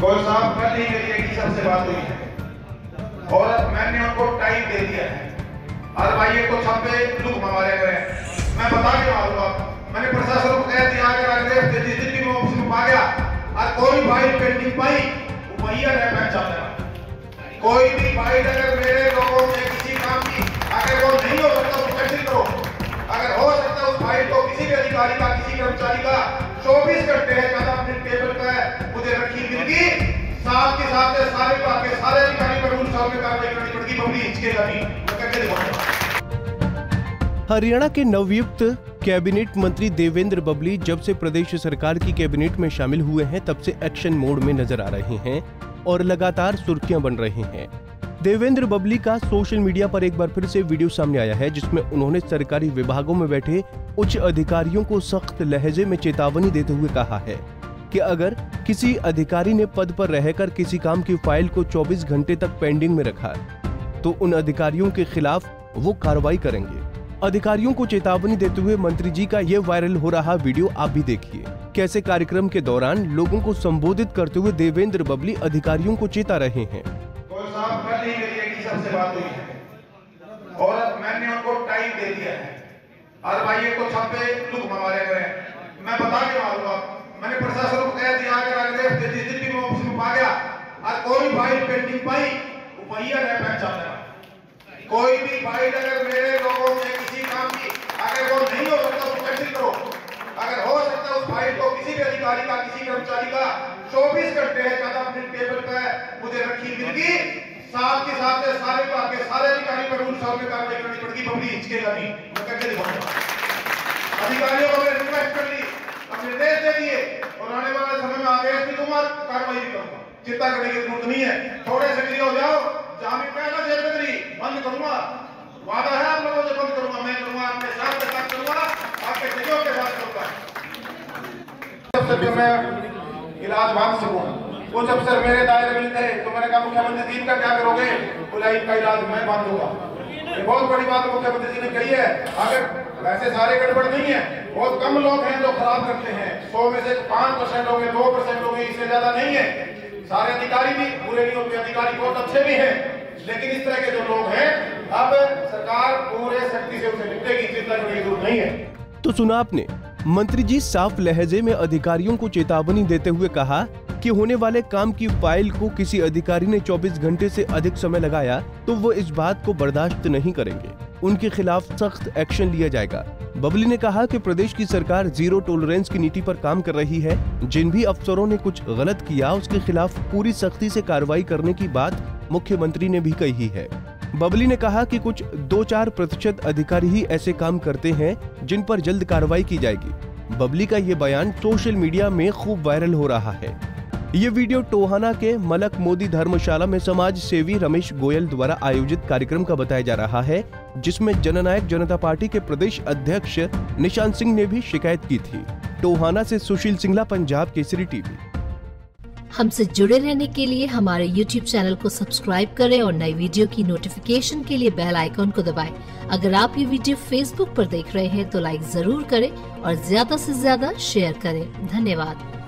गोयल साहब कल ही मेरी एक सबसे बात हुई है और मैंने उनको टाइम दे दिया है। और भाई ये तो छापे लुक मारे गए, मैं बता के मारूंगा। मैंने प्रशासन को कह दिया अगर अगले हफ्ते जिस दिन भी मैं ऑफिस में आ गया और कोई फाइल पेंडिंग पाई वो भैया रह पहचान लेना। कोई भी फाइल अगर मेरे लोगों में किसी काम की अगर वो नहीं हो सकता तो कैंसिल करो। अगर हो सकता उस फाइल को किसी भी अधिकारी का किसी कर्मचारी का 24 घंटे है ज्यादा अपने टेबल पे मुझे रखी मिलगी, साथ के साथ सारे विभाग के सारे अधिकारी पर रूल साहब में कार्रवाई करनी पड़ेगी। पब्लिक हिचकेगा नहीं, मैं करके दिखाऊंगा। हरियाणा के नवयुक्त कैबिनेट मंत्री देवेंद्र बबली जब से प्रदेश सरकार की कैबिनेट में शामिल हुए हैं तब से एक्शन मोड में नजर आ रहे हैं और लगातार सुर्खियां बन रही हैं। देवेंद्र बबली का सोशल मीडिया पर एक बार फिर से वीडियो सामने आया है जिसमें उन्होंने सरकारी विभागों में बैठे उच्च अधिकारियों को सख्त लहजे में चेतावनी देते हुए कहा है कि अगर किसी अधिकारी ने पद पर रहकर किसी काम की फाइल को 24 घंटे तक पेंडिंग में रखा तो उन अधिकारियों के खिलाफ वो कार्रवाई करेंगे। अधिकारियों को चेतावनी देते हुए मंत्री जी का ये वायरल हो रहा वीडियो आप भी देखिए। कैसे कार्यक्रम के दौरान लोगों को संबोधित करते हुए देवेंद्र बबली अधिकारियों को चेता रहे हैं। साहब कल ही मेरी एक सबसे बात हुई है और मैंने उनको टाइम दे दिया है। और भाई ये तो छापे लुक मारे गए, मैं बता के मारूंगा। मैंने प्रशासन को कह दिया अगर अगले हफ्ते जिस दिन भी मैं ऑफिस में आ गया और कोई फाइल पेंडिंग पाई वो भैया रह पहचान लेना। कोई भी फाइल अगर मेरे लोगों में किसी काम की अगर वो नहीं हो सकता तो कैंसिल करो। अगर हो सकता उस फाइल को किसी भी अधिकारी का किसी कर्मचारी का 24 घंटे है ज्यादा अपने टेबल पे मुझे रखी मिलगी, साथ के साथ सारे विभाग के सारे अधिकारी पर रूल साहब में कार्रवाई करनी पड़ेगी। पब्लिक हिचकेगा नहीं, मैं करके दिखाऊंगा। अधिकारियों को मैंने रिक्वेस्ट कर ली, निर्देश दे दिए और आने वाले समय में आदेश भी दूंगा, कार्रवाई भी करूंगा। चिंता करने की जरूरत नहीं है, थोड़े सक्रिय हो जाओ। जहां भी कहना जेल बंदी बंद करूंगा, वादा है आप लोगों से बंद करूंगा, मैं करूंगा अपने साथ के साथ करूंगा, आपके सहयोग के साथ करूंगा। जब तक मैं इलाज मांग सकूं वो जब सर मेरे दायरे में थे तो मैंने कहा मुख्यमंत्री जी का क्या करोगे? बोला इनका इलाज मैं बांधूंगा। ये बहुत बड़ी बात मुख्यमंत्री जी ने कही है। अगर वैसे सारे गड़बड़ नहीं है, बहुत कम लोग हैं जो खराब करते हैं, 100 में से 5% लोग हैं, 2% लोग हैं, इससे ज्यादा नहीं है। सारे अधिकारी भी बुरे नहीं होते, अधिकारी बहुत अच्छे भी हैं, लेकिन इस तरह के जो लोग हैं अब सरकार पूरे शक्ति से उसे निपटेगी, चिंता करने की जरूरत नहीं है। तो सुना आपने, मंत्री जी साफ लहजे में अधिकारियों को चेतावनी देते हुए कहा कि होने वाले काम की फाइल को किसी अधिकारी ने 24 घंटे से अधिक समय लगाया तो वो इस बात को बर्दाश्त नहीं करेंगे, उनके खिलाफ सख्त एक्शन लिया जाएगा। बबली ने कहा कि प्रदेश की सरकार जीरो टॉलरेंस की नीति पर काम कर रही है। जिन भी अफसरों ने कुछ गलत किया उसके खिलाफ पूरी सख्ती से कार्रवाई करने की बात मुख्यमंत्री ने भी कही है। बबली ने कहा कि कुछ 2-4% अधिकारी ही ऐसे काम करते हैं जिन पर जल्द कार्रवाई की जाएगी। बबली का ये बयान सोशल मीडिया में खूब वायरल हो रहा है। ये वीडियो टोहाना के मलक मोदी धर्मशाला में समाज सेवी रमेश गोयल द्वारा आयोजित कार्यक्रम का बताया जा रहा है, जिसमें जननायक जनता पार्टी के प्रदेश अध्यक्ष निशांत सिंह ने भी शिकायत की थी। टोहाना से सुशील सिंगला, पंजाब केसरी टीवी। हमसे जुड़े रहने के लिए हमारे YouTube चैनल को सब्सक्राइब करें और नई वीडियो की नोटिफिकेशन के लिए बेल आइकॉन को दबाएं। अगर आप ये वीडियो Facebook पर देख रहे हैं तो लाइक जरूर करें और ज्यादा से ज्यादा शेयर करें। धन्यवाद।